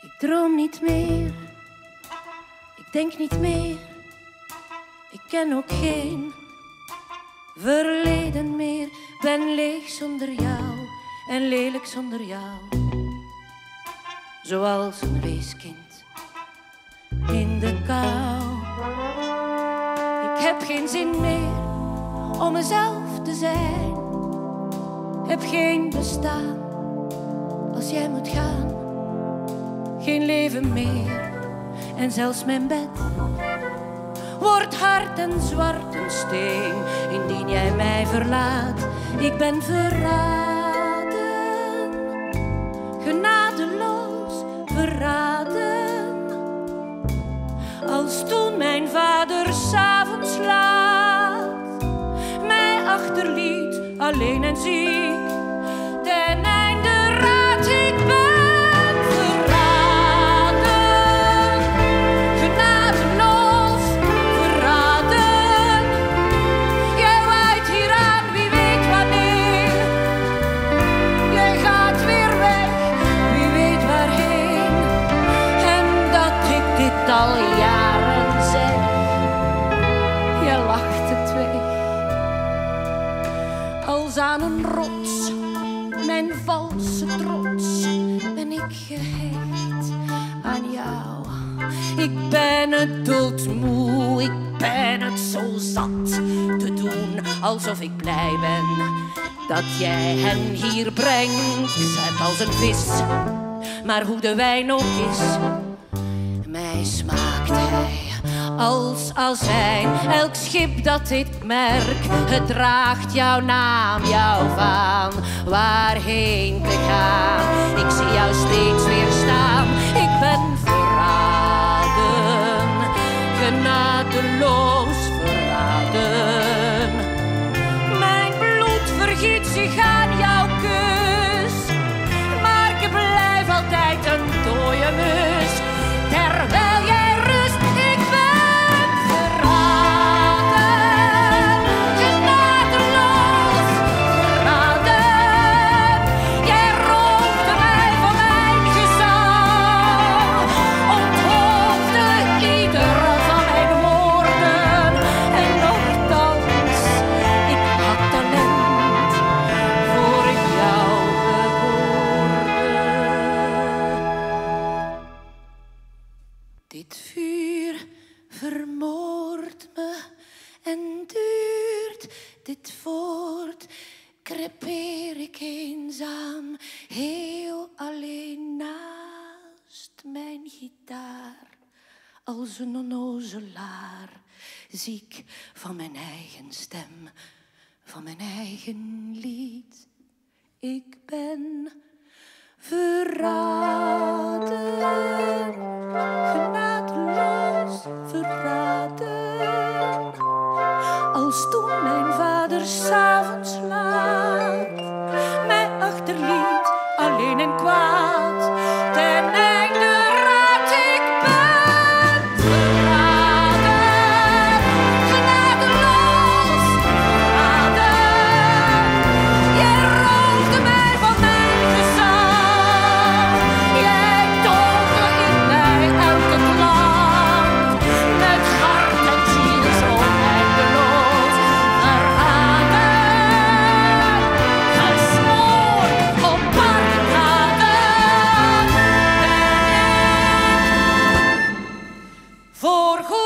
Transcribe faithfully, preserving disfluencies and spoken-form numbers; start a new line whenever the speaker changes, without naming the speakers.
Ik droom niet meer, ik denk niet meer, ik ken ook geen verleden meer. Ben leeg zonder jou en lelijk zonder jou, zoals een weeskind in de kou. Ik heb geen zin meer om mezelf te zijn, heb geen bestaan als jij moet gaan. Geen leven meer en zelfs mijn bed wordt hard en zwart een steen indien jij mij verlaat. Ik ben verraden, genadeloos verraden, als toen mijn vader 's avonds laat mij achterliet, alleen en ziek, ten einde raad. Ik ben al jaren zeg, je lacht het weg. Als aan een rots, mijn valse trots, ben ik gehecht aan jou. Ik ben het doodmoe, ik ben het zo zat te doen alsof ik blij ben dat jij hen hier brengt. Zet als een vis, maar hoe de wijn ook is, mij smaakt hij als azijn. Elk schip dat ik merk, het draagt jouw naam, jouw vaan, waarheen te gaan. Ik zie jou steeds weer staan. Ik ben verraden, genadeloos verraden. Mijn bloed vergiet zich aan jouw kus, maar ik blijf altijd een dode mus. Terwijl jij rust, ik ben verraden, genadeloos verraden. Jij roofde mij van mijn gezang, onthoofde ieder van mijn woorden. En nochtans, ik had talent voor ik jou behoorde. Dit vuur vermoordt me en duurt dit voort. Crepeer ik eenzaam, heel alleen naast mijn gitaar. Als een onnozelaar, ziek van mijn eigen stem, van mijn eigen lied. Ik ben verraden, genadeloos verraden, als toen mijn vader 's avonds laat mij achterliet, alleen en kwaad, ten einde raad. Ik ben verraden, genadeloos verraden. Jij roofde mij van mijn gezang, jij doodde in mij elke klank, met hart en ziel zo eindeloos verraden, gesmoord op barricaden ben ik voorgoed.